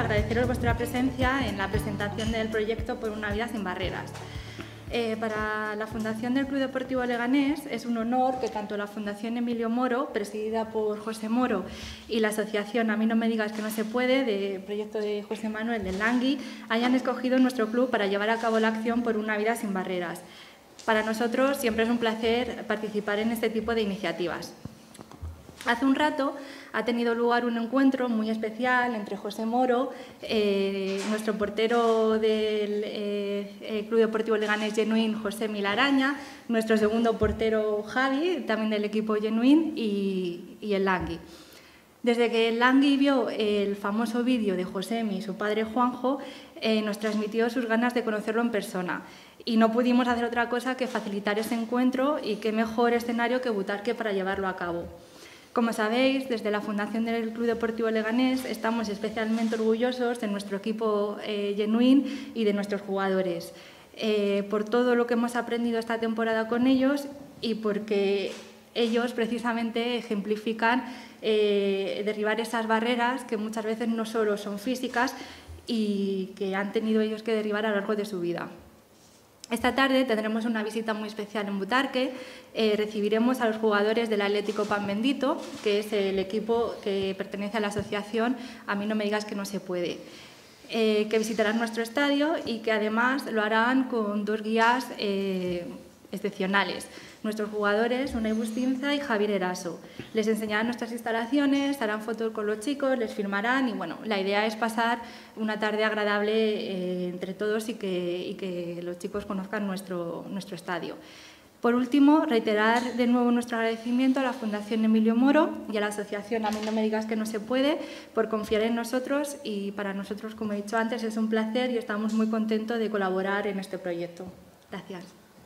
agradeceros vuestra presencia en la presentación del proyecto Por una vida sin barreras. Para la Fundación del Club Deportivo Leganés es un honor que tanto la Fundación Emilio Moro, presidida por José Moro, y la asociación A mí no me digas que no se puede, de proyecto de José Manuel del Langui, hayan escogido nuestro club para llevar a cabo la acción Por una vida sin barreras. Para nosotros siempre es un placer participar en este tipo de iniciativas. Hace un rato ha tenido lugar un encuentro muy especial entre José Moro, nuestro portero del Club Deportivo Leganés Genuín, José Milaraña, nuestro segundo portero Javi, también del equipo Genuín, y el Langui. Desde que el Langui vio el famoso vídeo de Josemi y su padre Juanjo, nos transmitió sus ganas de conocerlo en persona. Y no pudimos hacer otra cosa que facilitar ese encuentro, y qué mejor escenario que Butarque para llevarlo a cabo. Como sabéis, desde la Fundación del Club Deportivo Leganés estamos especialmente orgullosos de nuestro equipo Genuín y de nuestros jugadores, por todo lo que hemos aprendido esta temporada con ellos y porque ellos precisamente ejemplifican derribar esas barreras que muchas veces no solo son físicas y que han tenido ellos que derribar a lo largo de su vida. Esta tarde tendremos una visita muy especial en Butarque. Recibiremos a los jugadores del Atlético Pan Bendito, que es el equipo que pertenece a la asociación A mí no me digas que no se puede, que visitarán nuestro estadio y que además lo harán con dos guías excepcionales. Nuestros jugadores, Unai Bustinza y Javier Eraso. Les enseñarán nuestras instalaciones, harán fotos con los chicos, les firmarán y bueno, la idea es pasar una tarde agradable entre todos y que los chicos conozcan nuestro estadio. Por último, reiterar de nuevo nuestro agradecimiento a la Fundación Emilio Moro y a la asociación A mí no me digas que no se puede por confiar en nosotros, y para nosotros, como he dicho antes, es un placer y estamos muy contentos de colaborar en este proyecto. Gracias.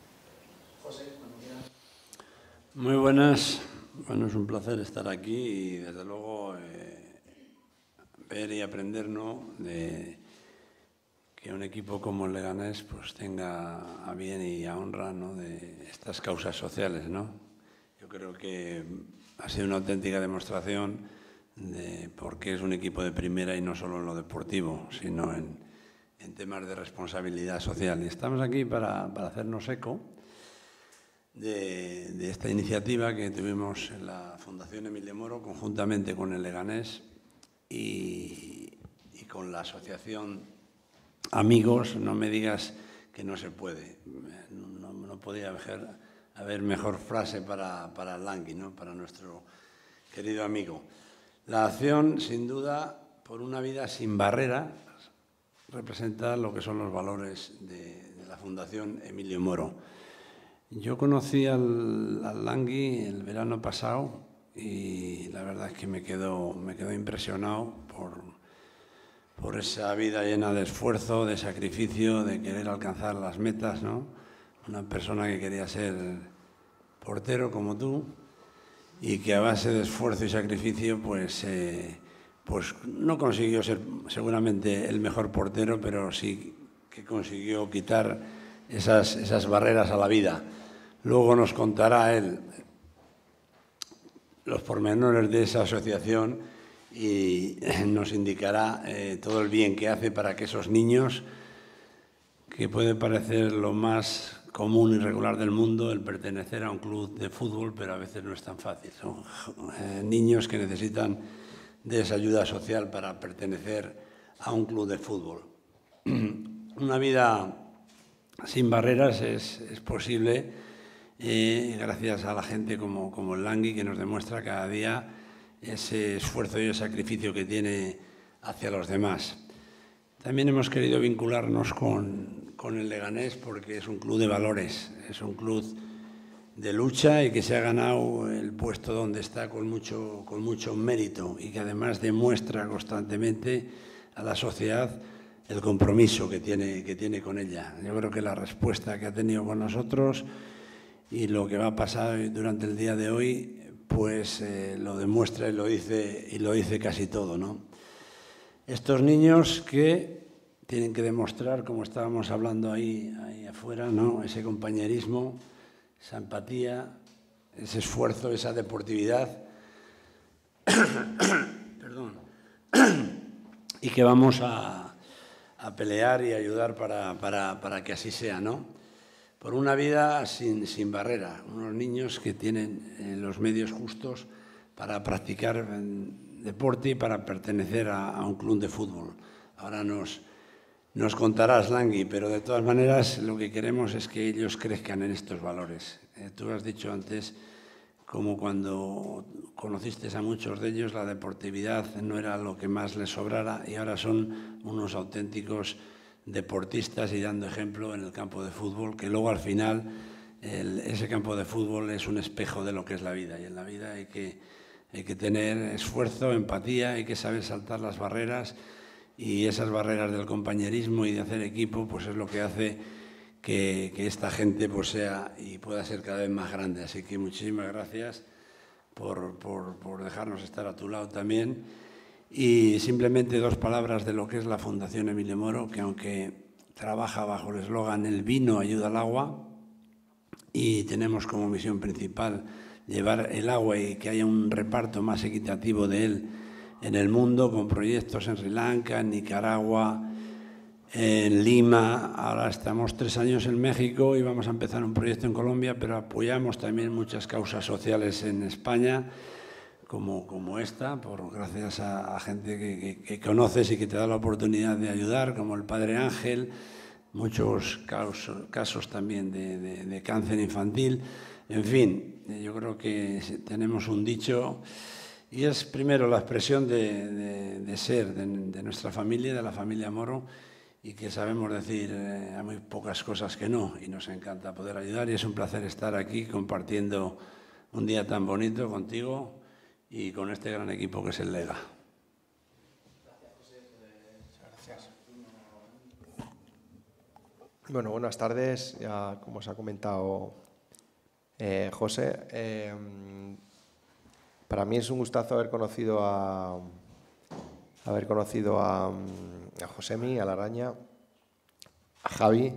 Muy buenas. Bueno, es un placer estar aquí y, desde luego, ver y aprender, ¿no?, de que un equipo como el Leganés pues tenga a bien y a honra, ¿no?, de estas causas sociales, ¿no? Yo creo que ha sido una auténtica demostración de por qué es un equipo de primera y no solo en lo deportivo, sino en temas de responsabilidad social. Y estamos aquí para hacernos eco de esta iniciativa que tuvimos en la Fundación Emilio Moro, conjuntamente con el Leganés y con la asociación Amigos, no me digas que no se puede. No podía haber mejor frase para el Langui, ¿no?, para nuestro querido amigo. La acción, sin duda, por una vida sin barreras, representa lo que son los valores de la Fundación Emilio Moro. Yo conocí al Langui el verano pasado y la verdad es que me quedo impresionado por esa vida llena de esfuerzo, de sacrificio, de querer alcanzar las metas, ¿no? Una persona que quería ser portero como tú y que a base de esfuerzo y sacrificio pues no consiguió ser seguramente el mejor portero, pero sí que consiguió quitar esas barreras a la vida. Luego nos contará él los pormenores de esa asociación y nos indicará todo el bien que hace para que esos niños, que puede parecer lo más común y regular del mundo, el pertenecer a un club de fútbol, pero a veces no es tan fácil. Son niños que necesitan de esa ayuda social para pertenecer a un club de fútbol. Una vida sin barreras es posible gracias a la gente como el Langui, que nos demuestra cada día ese esfuerzo y el sacrificio que tiene hacia los demás. También hemos querido vincularnos con el Leganés porque es un club de valores, es un club de lucha y que se ha ganado el puesto donde está con mucho mérito, y que además demuestra constantemente a la sociedad el compromiso que tiene con ella. Yo creo que la respuesta que ha tenido con nosotros y lo que va a pasar durante el día de hoy pues lo demuestra y lo dice casi todo, ¿no? Estos niños que tienen que demostrar, como estábamos hablando ahí afuera, ¿no?, ese compañerismo, esa empatía, ese esfuerzo, esa deportividad. Perdón. y que vamos a pelear y ayudar para que así sea, ¿no? Por una vida sin barrera, unos niños que tienen los medios justos para practicar deporte y para pertenecer a un club de fútbol. Ahora nos contarás, Langui, pero de todas maneras lo que queremos es que ellos crezcan en estos valores. Tú has dicho antes como cuando conociste a muchos de ellos, la deportividad no era lo que más les sobrara y ahora son unos auténticos deportistas y dando ejemplo en el campo de fútbol, que luego al final ese campo de fútbol es un espejo de lo que es la vida, y en la vida hay que tener esfuerzo, empatía, hay que saber saltar las barreras, y esas barreras del compañerismo y de hacer equipo pues es lo que hace que esta gente pues sea y pueda ser cada vez más grande. Así que muchísimas gracias por dejarnos estar a tu lado también. Y simplemente 2 palabras de lo que es la Fundación Emilio Moro, que aunque trabaja bajo el eslogan "El vino ayuda al agua", y tenemos como misión principal llevar el agua y que haya un reparto más equitativo de él en el mundo, con proyectos en Sri Lanka, en Nicaragua, en Lima. Ahora estamos 3 años en México y vamos a empezar un proyecto en Colombia, pero apoyamos también muchas causas sociales en España, como esta, gracias a gente que conoces y que te da la oportunidad de ayudar, como el Padre Ángel, muchos casos también de cáncer infantil. En fin, yo creo que tenemos un dicho, y es primero la expresión de ser de nuestra familia, de la familia Moro, y que sabemos decir a muy pocas cosas que no, y nos encanta poder ayudar, y es un placer estar aquí compartiendo un día tan bonito contigo y con este gran equipo que es el Lega. Gracias, José. Gracias. Bueno, buenas tardes. Ya, como os ha comentado José, para mí es un gustazo haber conocido a Josemi, a La Araña, a Javi.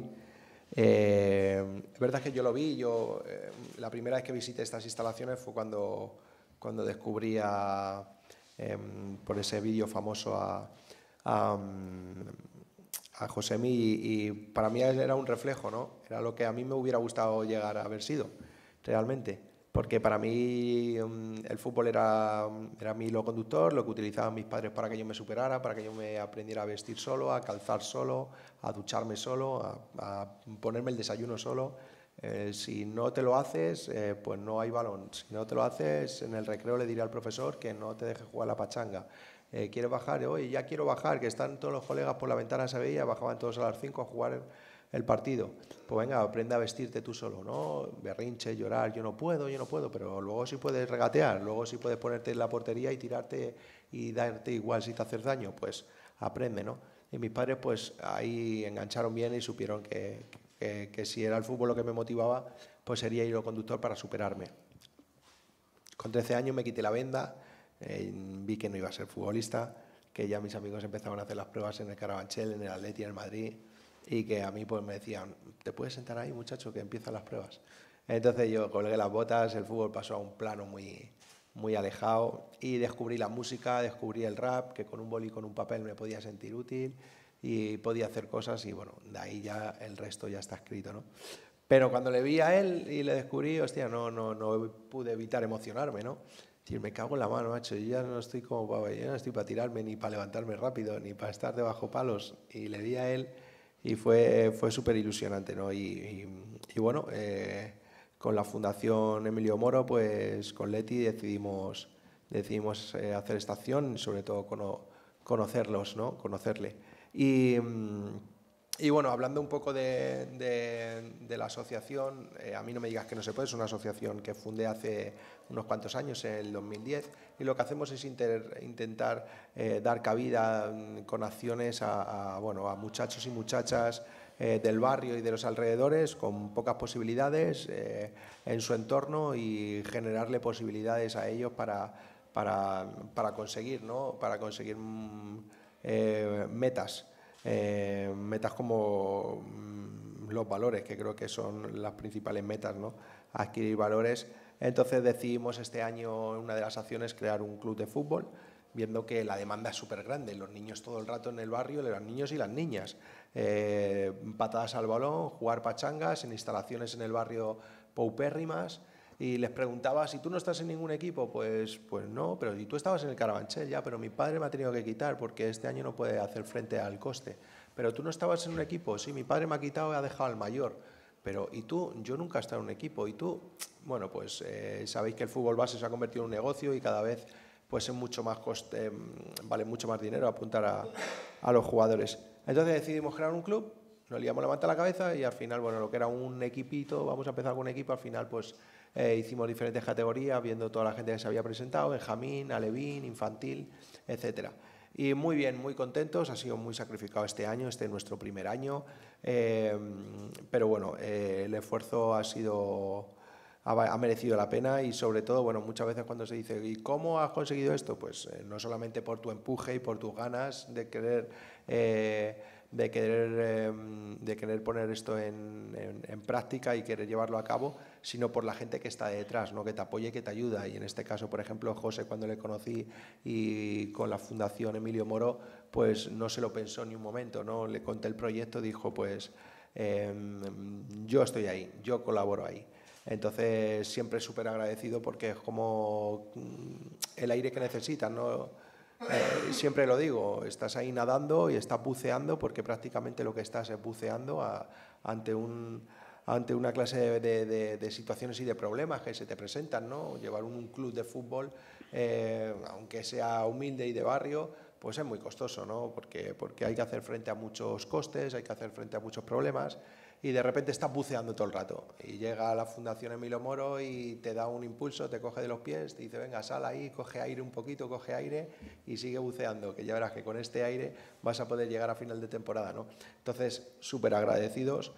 Es verdad que yo lo vi. La primera vez que visité estas instalaciones fue cuando descubrí por ese vídeo famoso a Josemi, y para mí era un reflejo, ¿no? Era lo que a mí me hubiera gustado llegar a haber sido, realmente. Porque para mí el fútbol era mi hilo conductor, lo que utilizaban mis padres para que yo me superara, para que yo me aprendiera a vestir solo, a calzar solo, a ducharme solo, a ponerme el desayuno solo. Si no te lo haces, pues no hay balón. Si no te lo haces, en el recreo le diré al profesor que no te deje jugar la pachanga. ¿Quieres bajar? Oye, ya quiero bajar, que están todos los colegas por la ventana, se veía, bajaban todos a las 5 a jugar el partido. Pues venga, aprende a vestirte tú solo, ¿no? Berrinche, llorar, yo no puedo, pero luego sí puedes regatear, luego sí puedes ponerte en la portería y tirarte y darte igual si te haces daño, pues aprende, ¿no? Y mis padres pues ahí engancharon bien y supieron que si era el fútbol lo que me motivaba, pues sería hilo conductor para superarme. Con 13 años me quité la venda, vi que no iba a ser futbolista, que ya mis amigos empezaban a hacer las pruebas en el Carabanchel, en el Atleti, en el Madrid, y que a mí pues me decían, ¿te puedes sentar ahí, muchacho, que empiezan las pruebas? Entonces yo colgué las botas, el fútbol pasó a un plano muy alejado, y descubrí la música, descubrí el rap, que con un boli y con un papel me podía sentir útil y podía hacer cosas, y bueno, de ahí ya el resto ya está escrito, ¿no? Pero cuando le vi a él y le descubrí, hostia, no pude evitar emocionarme, ¿no? Decir, me cago en la mano, macho, yo ya no estoy para tirarme, ni para levantarme rápido, ni para estar debajo palos. Y le vi a él y fue súper ilusionante, ¿no? Y bueno, con la Fundación Emilio Moro, pues con Leti decidimos hacer esta acción, sobre todo conocerlos, ¿no? Conocerle. Y bueno, hablando un poco de la asociación, a mí no me digas que no se puede, es una asociación que fundé hace unos cuantos años, en el 2010, y lo que hacemos es intentar dar cabida con acciones a muchachos y muchachas del barrio y de los alrededores con pocas posibilidades en su entorno, y generarle posibilidades a ellos para conseguir, ¿no? Para conseguir metas. Metas como los valores, que creo que son las principales metas, ¿no? Adquirir valores. Entonces decidimos este año, una de las acciones, crear un club de fútbol viendo que la demanda es súper grande, los niños todo el rato en el barrio, los niños y las niñas, patadas al balón, jugar pachangas en instalaciones en el barrio paupérrimas, y les preguntaba, si tú no estás en ningún equipo, pues no, pero si tú estabas en el Carabanchel, ya, pero mi padre me ha tenido que quitar porque este año no puede hacer frente al coste. Pero tú no estabas en un equipo, sí, mi padre me ha quitado y ha dejado al mayor. Pero, ¿y tú? Yo nunca he estado en un equipo. ¿Y tú? Bueno, pues sabéis que el fútbol base se ha convertido en un negocio y cada vez pues es mucho más vale mucho más dinero apuntar a los jugadores. Entonces decidimos crear un club, nos liamos la manta a la cabeza y al final, bueno, lo que era un equipito, vamos a empezar con un equipo, al final pues hicimos diferentes categorías, viendo toda la gente que se había presentado, Benjamín, alevín, infantil, etcétera. Y muy bien, muy contentos, ha sido muy sacrificado este año, este es nuestro primer año, pero bueno, el esfuerzo ha merecido la pena y sobre todo, bueno, muchas veces cuando se dice ¿y cómo has conseguido esto? Pues no solamente por tu empuje y por tus ganas de querer poner esto en práctica y querer llevarlo a cabo, sino por la gente que está detrás, ¿no? Que te apoya y que te ayuda. Y en este caso, por ejemplo, José, cuando le conocí y con la Fundación Emilio Moro, pues no se lo pensó ni un momento, ¿no? Le conté el proyecto, dijo, pues yo estoy ahí, yo colaboro ahí. Entonces, siempre súper agradecido porque es como el aire que necesitas, ¿no? Siempre lo digo, estás ahí nadando y estás buceando porque prácticamente lo que estás es buceando ante una clase de situaciones y de problemas que se te presentan, ¿no? Llevar un club de fútbol, aunque sea humilde y de barrio, pues es muy costoso, ¿no? Porque hay que hacer frente a muchos costes, hay que hacer frente a muchos problemas y de repente estás buceando todo el rato y llega a la Fundación Emilio Moro y te da un impulso, te coge de los pies, te dice venga, sal ahí, coge aire un poquito, coge aire y sigue buceando, que ya verás que con este aire vas a poder llegar a final de temporada, ¿no? Entonces, súper agradecidos,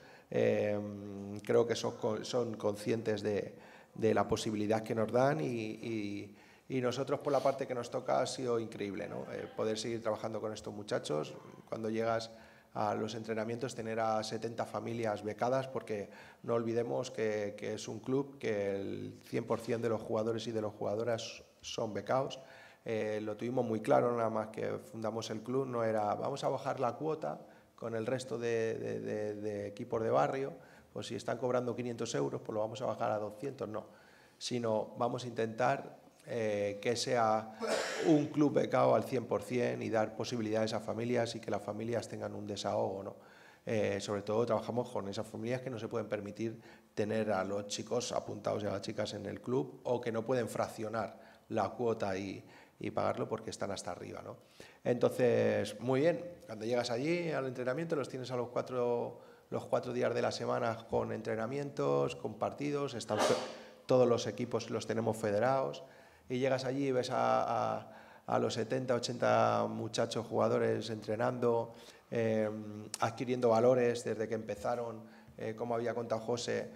creo que son conscientes de la posibilidad que nos dan y nosotros por la parte que nos toca ha sido increíble, ¿no? Poder seguir trabajando con estos muchachos, cuando llegas a los entrenamientos tener a 70 familias becadas, porque no olvidemos que es un club que el 100% de los jugadores y de las jugadoras son becados. Lo tuvimos muy claro, nada más que fundamos el club, no era vamos a bajar la cuota con el resto de equipos de barrio, pues si están cobrando 500 euros, pues lo vamos a bajar a 200, no, sino vamos a intentar que sea un club becado al 100% y dar posibilidades a familias y que las familias tengan un desahogo, ¿no? Sobre todo trabajamos con esas familias que no se pueden permitir tener a los chicos apuntados y a las chicas en el club o que no pueden fraccionar la cuota y pagarlo porque están hasta arriba, ¿no? Entonces, muy bien, cuando llegas allí al entrenamiento los tienes a los cuatro días de la semana con entrenamientos, con partidos, todos los equipos los tenemos federados. Y llegas allí y ves a los 70, 80 muchachos jugadores entrenando, adquiriendo valores desde que empezaron, como había contado José,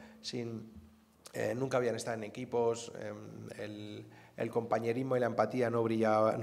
nunca habían estado en equipos, el compañerismo y la empatía no brillaba,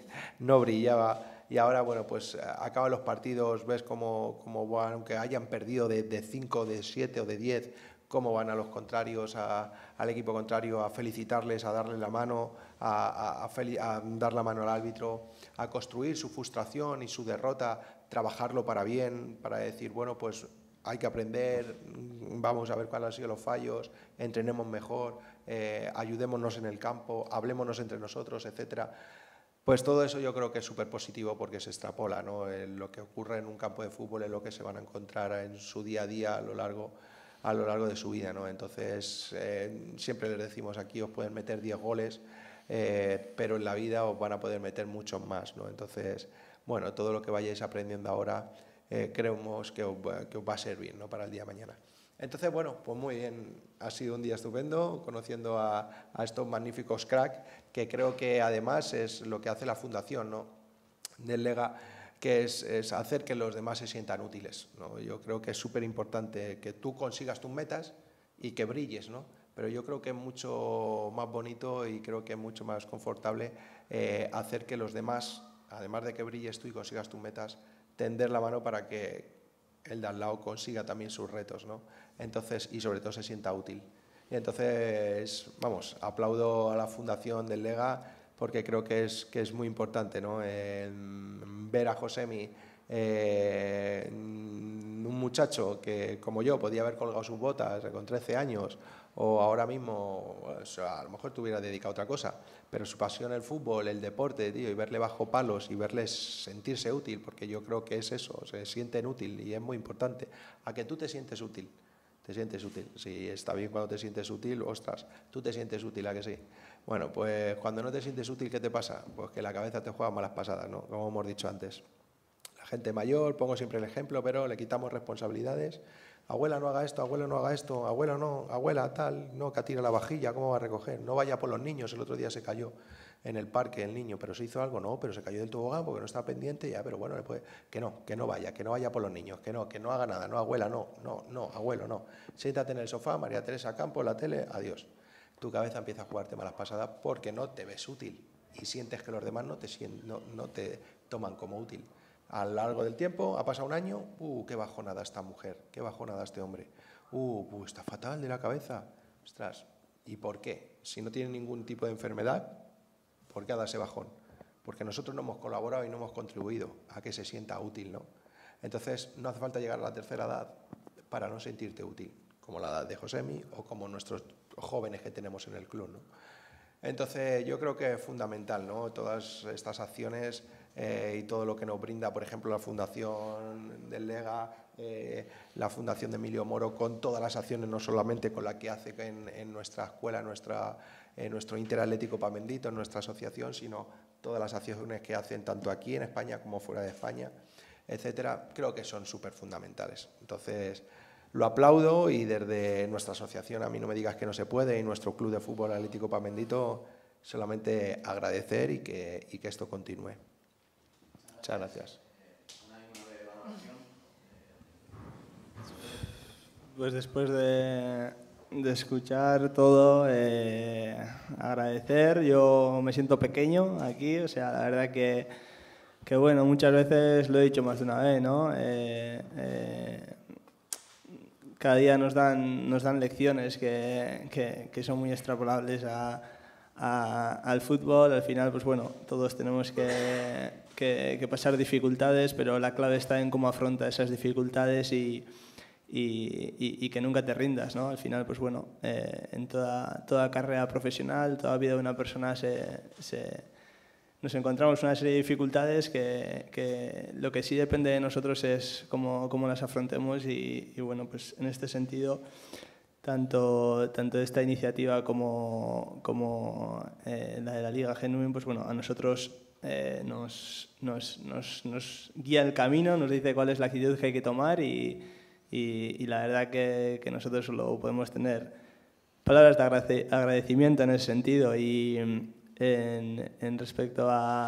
y ahora, bueno, pues acaban los partidos, ves cómo van, aunque hayan perdido de 5, de 7 o de 10, cómo van a los contrarios, al equipo contrario, a felicitarles, a darle la mano, a dar la mano al árbitro, a construir su frustración y su derrota, trabajarlo para bien, para decir, bueno, pues hay que aprender, vamos a ver cuáles han sido los fallos, entrenemos mejor, ayudémonos en el campo, hablémonos entre nosotros, etcétera. Pues todo eso yo creo que es súper positivo porque se extrapola, ¿no? Lo que ocurre en un campo de fútbol es lo que se van a encontrar en su día a día a lo largo de su vida, ¿no? Entonces, siempre les decimos aquí os pueden meter 10 goles, pero en la vida os van a poder meter muchos más, ¿no? Entonces, bueno, todo lo que vayáis aprendiendo ahora creemos que os va a servir, ¿no? Para el día de mañana. Entonces, bueno, pues muy bien, ha sido un día estupendo conociendo a estos magníficos cracks, que creo que además es lo que hace la Fundación, ¿no? Del Lega, que es hacer que los demás se sientan útiles, ¿no? Yo creo que es súper importante que tú consigas tus metas y que brilles, ¿no? Pero yo creo que es mucho más bonito y creo que es mucho más confortable hacer que los demás, además de que brilles tú y consigas tus metas, tender la mano para que el de al lado consiga también sus retos, ¿no? Entonces, y sobre todo se sienta útil. Y entonces, vamos, aplaudo a la Fundación del Lega porque creo que es muy importante, ¿no? Ver a Josemi, un muchacho que, como yo, podía haber colgado sus botas con 13 años, o ahora mismo, o sea, a lo mejor te hubiera dedicado a otra cosa, pero su pasión el fútbol, el deporte, tío, y verle bajo palos y verles sentirse útil, porque yo creo que es eso, se sienten útil y es muy importante. A que tú te sientes útil, te sientes útil. Sí, está bien cuando te sientes útil, ostras, tú te sientes útil, ¿a que sí? Bueno, pues cuando no te sientes útil, ¿qué te pasa? Pues que la cabeza te juega malas pasadas, ¿no? Como hemos dicho antes. La gente mayor, pongo siempre el ejemplo, pero le quitamos responsabilidades. Abuela, no haga esto, abuelo, no haga esto, abuela, no, abuela, tal, no, que tira la vajilla, ¿cómo va a recoger? No vaya por los niños, el otro día se cayó en el parque el niño, pero se hizo algo, no, pero se cayó del tobogán porque no está pendiente, ya, pero bueno, que no vaya por los niños, que no haga nada, no, abuela, no, abuelo, no. Siéntate en el sofá, María Teresa Campos, la tele, adiós. Tu cabeza empieza a jugarte malas pasadas porque no te ves útil y sientes que los demás no te toman como útil. A lo largo del tiempo, ha pasado un año, qué bajonada esta mujer, qué bajonada este hombre, está fatal de la cabeza. Ostras, ¿y por qué? Si no tiene ningún tipo de enfermedad, ¿por qué ha dado ese bajón? Porque nosotros no hemos colaborado y no hemos contribuido a que se sienta útil, ¿no? Entonces, no hace falta llegar a la tercera edad para no sentirte útil, como la edad de Josemi o como nuestros jóvenes que tenemos en el club, ¿no? Entonces, yo creo que es fundamental, ¿no? Todas estas acciones y todo lo que nos brinda, por ejemplo, la Fundación del Lega, la Fundación de Emilio Moro, con todas las acciones, no solamente con la que hace en nuestra escuela, en nuestro Interatlético Pamendito, en nuestra asociación, sino todas las acciones que hacen tanto aquí en España como fuera de España, etcétera, creo que son súper fundamentales. Entonces, lo aplaudo y desde nuestra asociación, A mí no me digas que no se puede, y nuestro Club de Fútbol Atlético Pamendito, solamente agradecer y que esto continúe. Muchas gracias. Pues después de escuchar todo, agradecer. Yo me siento pequeño aquí, o sea, la verdad que bueno, muchas veces lo he dicho más de una vez, ¿no? Cada día nos dan lecciones que son muy extrapolables al fútbol. Al final, pues bueno, todos tenemos que pasar dificultades, pero la clave está en cómo afronta esas dificultades y que nunca te rindas, ¿no? Al final, pues bueno, en toda carrera profesional, toda vida de una persona nos encontramos una serie de dificultades que lo que sí depende de nosotros es cómo las afrontemos y bueno, pues en este sentido, tanto esta iniciativa como la de la Liga Genuine, pues bueno, a nosotros nos guía el camino, nos dice cuál es la actitud que hay que tomar y la verdad que nosotros solo podemos tener palabras de agradecimiento en ese sentido y en respecto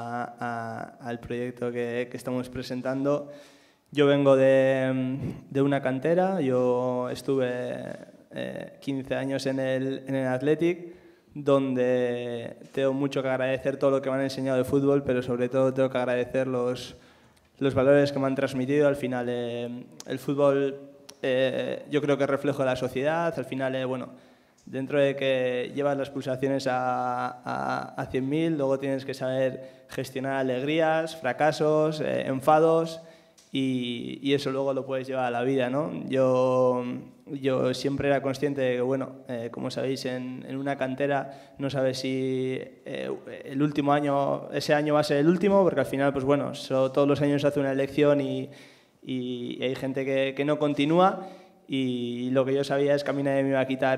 al proyecto que estamos presentando. Yo vengo de una cantera, yo estuve 15 años en el Athletic, donde tengo mucho que agradecer todo lo que me han enseñado de fútbol, pero sobre todo tengo que agradecer los valores que me han transmitido. Al final el fútbol yo creo que es reflejo de la sociedad. Al final, bueno, dentro de que llevas las pulsaciones a 100.000, luego tienes que saber gestionar alegrías, fracasos, enfados y eso luego lo puedes llevar a la vida, ¿no? Yo siempre era consciente de que, bueno, como sabéis, en una cantera no sabes si el último año, ese año va a ser el último, porque al final, pues bueno, todos los años se hace una elección y hay gente que no continúa. Y lo que yo sabía es que a mí nadie me iba a quitar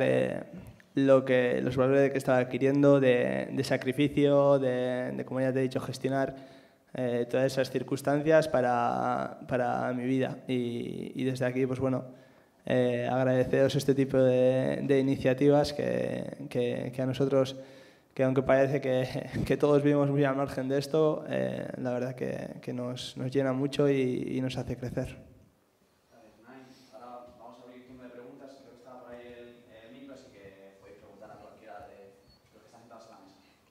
los valores que estaba adquiriendo, de sacrificio, de, como ya te he dicho, gestionar todas esas circunstancias para mi vida. Y desde aquí, pues bueno, agradeceros este tipo de iniciativas que a nosotros, que aunque parece que todos vivimos muy al margen de esto, la verdad que nos llena mucho y nos hace crecer.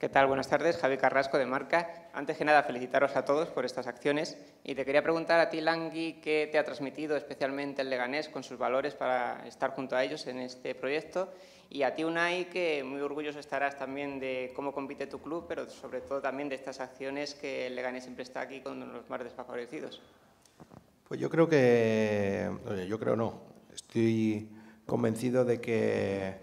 ¿Qué tal? Buenas tardes, Javi Carrasco de Marca. Antes que nada, felicitaros a todos por estas acciones y te quería preguntar a ti, Langui, qué te ha transmitido especialmente el Leganés con sus valores para estar junto a ellos en este proyecto, y a ti, Unai, que muy orgulloso estarás también de cómo compite tu club, pero sobre todo también de estas acciones que el Leganés siempre está aquí con los más desfavorecidos. Pues yo creo que, no, estoy convencido de que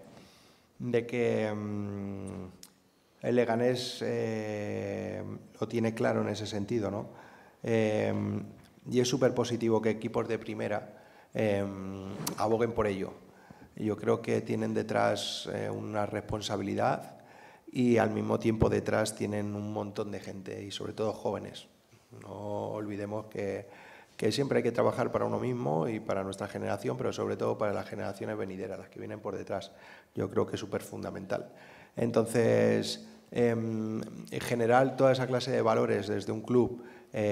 el Leganés lo tiene claro en ese sentido, ¿no? Y es súper positivo que equipos de primera aboguen por ello. Yo creo que tienen detrás una responsabilidad y al mismo tiempo detrás tienen un montón de gente y sobre todo jóvenes. No olvidemos que siempre hay que trabajar para uno mismo y para nuestra generación, pero sobre todo para las generaciones venideras, las que vienen por detrás. Yo creo que es súper fundamental. Entonces, en general, toda esa clase de valores desde un club,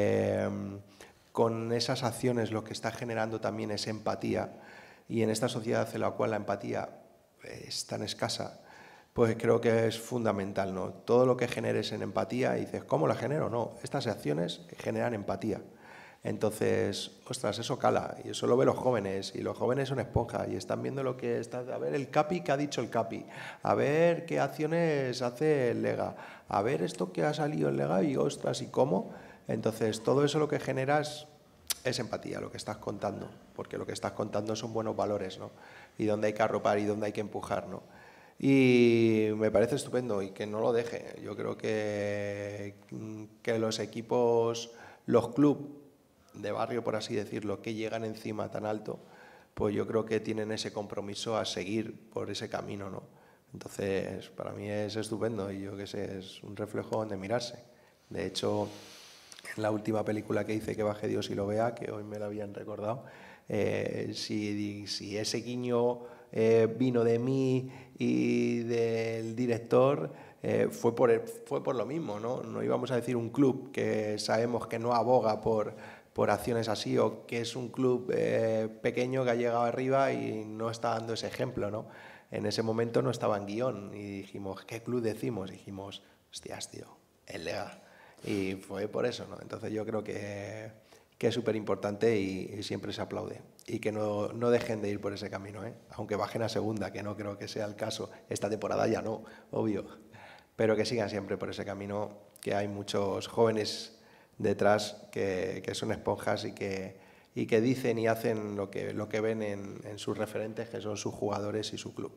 con esas acciones lo que está generando también es empatía, y en esta sociedad en la cual la empatía es tan escasa, pues creo que es fundamental, ¿no? Todo lo que generes en empatía, y dices, ¿cómo la genero? No, estas acciones generan empatía. Entonces, ostras, eso cala, y eso lo ven los jóvenes, y los jóvenes son esponjas, y están viendo lo que está, a ver el Capi, ¿qué ha dicho el Capi? A ver qué acciones hace el Lega, a ver esto que ha salido el Lega, y ostras, ¿y cómo? Entonces, todo eso lo que generas es empatía, lo que estás contando, porque lo que estás contando son buenos valores, ¿no? Y dónde hay que arropar y dónde hay que empujar, ¿no? Y me parece estupendo, y que no lo deje. Yo creo que los equipos, los clubes de barrio, por así decirlo, que llegan encima tan alto, pues yo creo que tienen ese compromiso a seguir por ese camino, ¿no? Entonces, para mí es estupendo y yo qué sé, es un reflejo donde mirarse. De hecho, en la última película que hice, Que baje Dios y lo vea, que hoy me la habían recordado, si ese guiño vino de mí y del director, fue por lo mismo, ¿no? No íbamos a decir un club que sabemos que no aboga por acciones así, o que es un club pequeño que ha llegado arriba y no está dando ese ejemplo, ¿no? En ese momento no estaba en guión y dijimos, ¿qué club decimos? Dijimos, hostias, tío, el Lega. Y fue por eso, ¿no? Entonces yo creo que es súper importante y siempre se aplaude. Y que no dejen de ir por ese camino, ¿eh? Aunque bajen a segunda, que no creo que sea el caso. Esta temporada ya no, obvio. Pero que sigan siempre por ese camino, que hay muchos jóvenes detrás que son esponjas y que dicen y hacen lo que ven en sus referentes, que son sus jugadores y su club.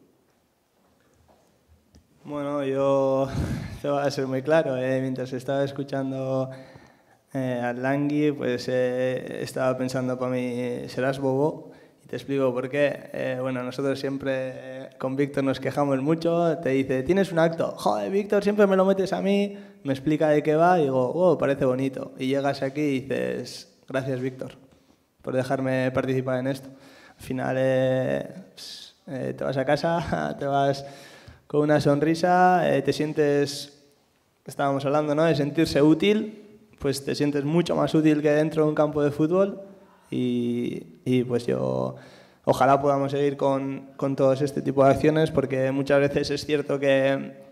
Bueno, yo te voy a ser muy claro. Mientras estaba escuchando al Langui, pues estaba pensando para mí, serás bobo. Y te explico por qué. Bueno, nosotros siempre con Víctor nos quejamos mucho. Te dice, tienes un acto. Joder, Víctor, siempre me lo metes a mí. Me explica de qué va y digo, oh, parece bonito. Y llegas aquí y dices, gracias, Víctor, por dejarme participar en esto. Al final te vas a casa, te vas con una sonrisa, te sientes, estábamos hablando, ¿no?, de sentirse útil, pues te sientes mucho más útil que dentro de un campo de fútbol y pues yo ojalá podamos seguir con todos este tipo de acciones, porque muchas veces es cierto que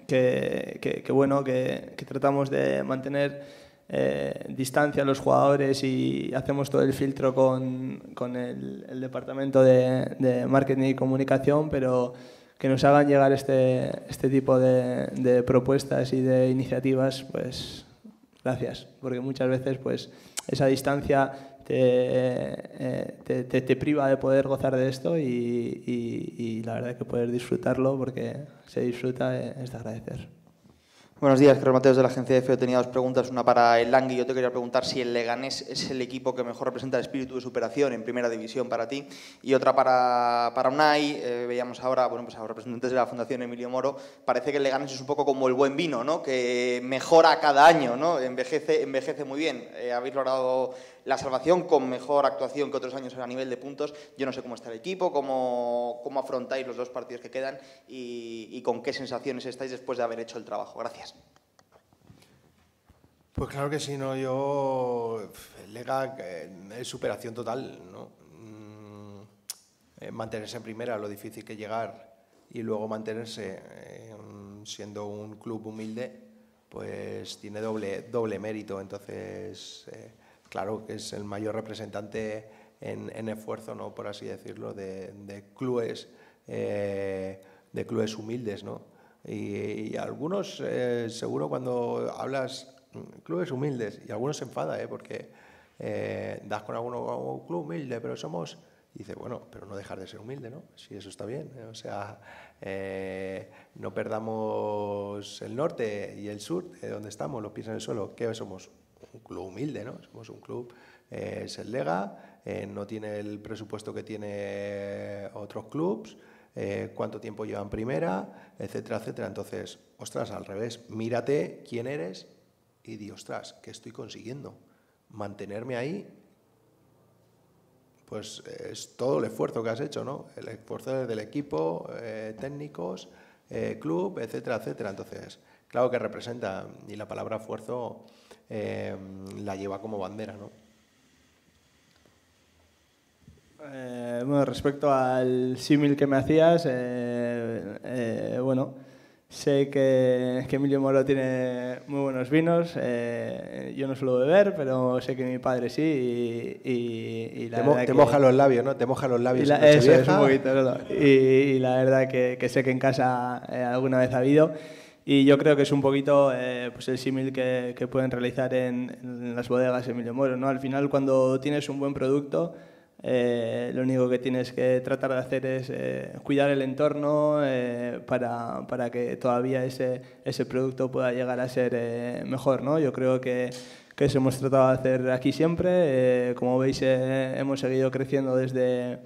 tratamos de mantener distancia a los jugadores y hacemos todo el filtro con el departamento de marketing y comunicación, pero que nos hagan llegar este tipo de propuestas y de iniciativas, pues gracias, porque muchas veces pues esa distancia te priva de poder gozar de esto y la verdad que poder disfrutarlo, porque se disfruta, es de agradecer. Buenos días, Carlos Mateos de la agencia EFE. Tenía dos preguntas, una para el Langui. Yo te quería preguntar si el Leganés es el equipo que mejor representa el espíritu de superación en primera división para ti, y otra para Unai. Veíamos ahora, bueno, pues a los representantes de la Fundación Emilio Moro, parece que el Leganés es un poco como el buen vino, ¿no?, que mejora cada año, ¿no?, envejece muy bien. Habéis logrado la salvación con mejor actuación que otros años a nivel de puntos. Yo no sé cómo está el equipo, cómo afrontáis los 2 partidos que quedan y con qué sensaciones estáis después de haber hecho el trabajo. Gracias. Pues claro que sí, ¿no? El Lega es superación total, ¿no? Mantenerse en primera, lo difícil que llegar, y luego mantenerse siendo un club humilde, pues tiene doble mérito. Entonces, claro que es el mayor representante en esfuerzo, ¿no?, por así decirlo, de clubes humildes, ¿no? Y algunos, seguro cuando hablas clubes humildes, y algunos se enfada, porque das con alguno un club humilde, pero somos... Y dice, bueno, pero no dejar de ser humilde, ¿no? Si eso está bien. O sea, no perdamos el norte y el sur, de donde estamos, los pies en el suelo. ¿Qué somos? Un club humilde, ¿no? Somos un club, es el Lega, no tiene el presupuesto que tiene otros clubs, cuánto tiempo lleva en primera, etcétera, etcétera. Entonces, ostras, al revés, mírate quién eres y di, ostras, ¿qué estoy consiguiendo? Mantenerme ahí, pues es todo el esfuerzo que has hecho, ¿no? El esfuerzo del equipo, técnicos, club, etcétera, etcétera. Entonces, claro que representa, y la palabra esfuerzo la lleva como bandera, ¿no? Bueno, respecto al símil que me hacías, bueno, sé que Emilio Moro tiene muy buenos vinos. Yo no suelo beber, pero sé que mi padre sí. Y la verdad te moja los labios, ¿no? Te moja los labios. Eso es un poquito, ¿no? Y la verdad que sé que en casa alguna vez ha habido. Y yo creo que es un poquito pues el símil que pueden realizar en las bodegas Emilio Moro, ¿no? Al final, cuando tienes un buen producto, lo único que tienes que tratar de hacer es cuidar el entorno para que todavía ese producto pueda llegar a ser mejor, ¿no? Yo creo que eso hemos tratado de hacer aquí siempre. Como veis, hemos seguido creciendo desde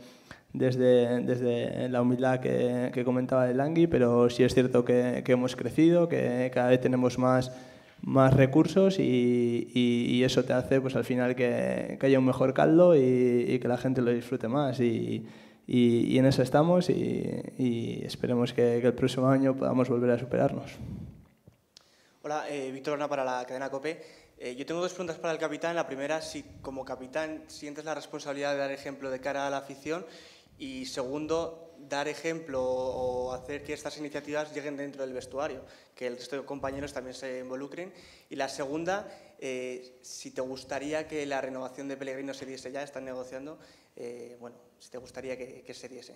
la humildad que comentaba de Langui, pero sí es cierto que hemos crecido, que cada vez tenemos más recursos y eso te hace, pues al final, que haya un mejor caldo y que la gente lo disfrute más. Y en eso estamos y esperemos que el próximo año podamos volver a superarnos. Hola, Víctor Horna para la cadena COPE. Yo tengo dos preguntas para el capitán. La primera, si como capitán sientes la responsabilidad de dar ejemplo de cara a la afición, y segundo, dar ejemplo o hacer que estas iniciativas lleguen dentro del vestuario, que el resto de compañeros también se involucren. Y la segunda, si te gustaría que la renovación de Pellegrino se diese ya, están negociando, bueno, si te gustaría que se diese.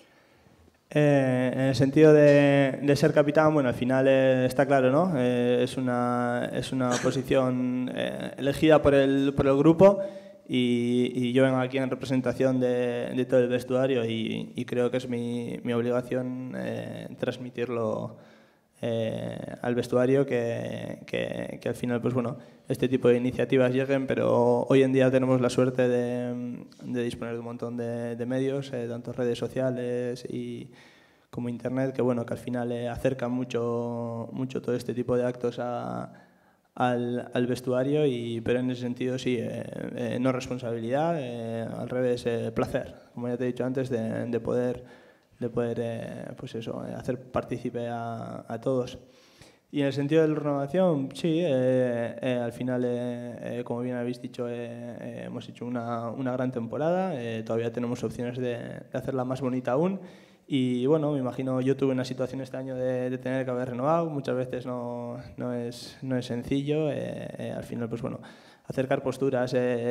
En el sentido de ser capitán, bueno, al final está claro, ¿no? Es una posición elegida por el grupo. Y yo vengo aquí en representación de todo el vestuario y creo que es mi obligación transmitirlo al vestuario, que al final, pues bueno, este tipo de iniciativas lleguen, pero hoy en día tenemos la suerte de disponer de un montón de medios, tanto redes sociales como internet, que bueno, que al final acercan mucho todo este tipo de actos al vestuario, pero en ese sentido sí, no responsabilidad, al revés, placer, como ya te he dicho antes, de poder pues eso, hacer partícipe a todos. Y en el sentido de la renovación, sí, al final, como bien habéis dicho, hemos hecho una gran temporada, todavía tenemos opciones de hacerla más bonita aún. Y bueno, me imagino, yo tuve una situación este año de tener que haber renovado, muchas veces no es sencillo, al final, pues bueno, acercar posturas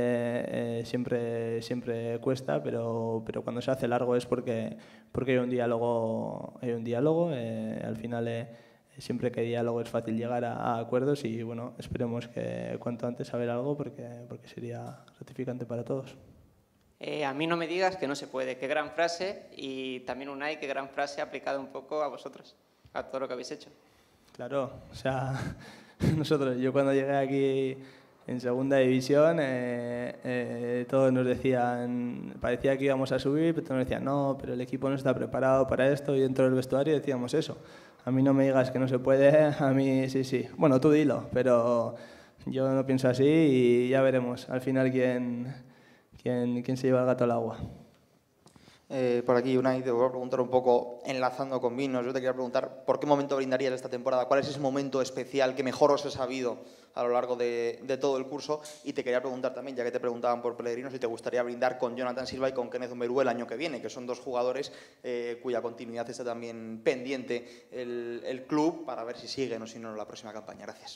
siempre cuesta, pero cuando se hace largo es porque hay un diálogo, al final siempre que hay diálogo es fácil llegar a acuerdos y bueno, esperemos que cuanto antes saber algo porque sería gratificante para todos. A mí no me digas que no se puede. Qué gran frase, y también Unai, qué gran frase aplicada un poco a vosotros, a todo lo que habéis hecho. Claro, o sea, yo cuando llegué aquí en segunda división, todos nos decían, parecía que íbamos a subir, pero todos nos decían, no, pero el equipo no está preparado para esto, y dentro del vestuario decíamos eso. A mí no me digas que no se puede, a mí sí. Bueno, tú dilo, pero yo no pienso así y ya veremos al final quién se lleva el gato al agua. Por aquí, Unai, te voy a preguntar un poco, enlazando con Vinos, yo te quería preguntar por qué momento brindarías esta temporada, cuál es ese momento especial que mejor os he sabido a lo largo de todo el curso, y te quería preguntar también, ya que te preguntaban por Pellegrino, si te gustaría brindar con Jonathan Silva y con Kenneth Umberú el año que viene, que son dos jugadores cuya continuidad está también pendiente el club, para ver si siguen o si no en la próxima campaña. Gracias.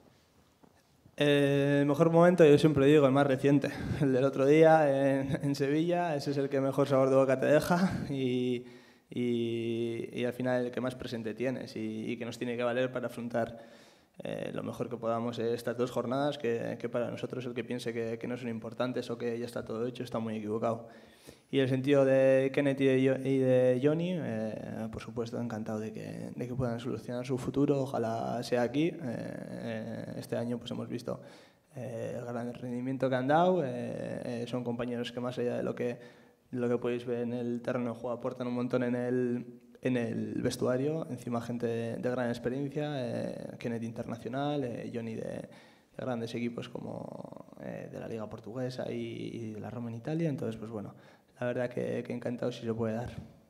El mejor momento, yo siempre digo, el más reciente, el del otro día en Sevilla. Ese es el que mejor sabor de boca te deja y al final el que más presente tienes y que nos tiene que valer para afrontar lo mejor que podamos estas 2 jornadas, que para nosotros el que piense que no son importantes o que ya está todo hecho está muy equivocado. Y el sentido de Kenneth y de Johnny, por supuesto, encantado de que puedan solucionar su futuro. Ojalá sea aquí. Este año pues hemos visto el gran rendimiento que han dado. Son compañeros que, más allá de lo que podéis ver en el terreno de juego, aportan un montón en el vestuario. Encima, gente de gran experiencia. Kenneth internacional, Johnny de grandes equipos como de la Liga Portuguesa y de la Roma en Italia. Entonces, pues bueno, la verdad que encantado si se puede dar.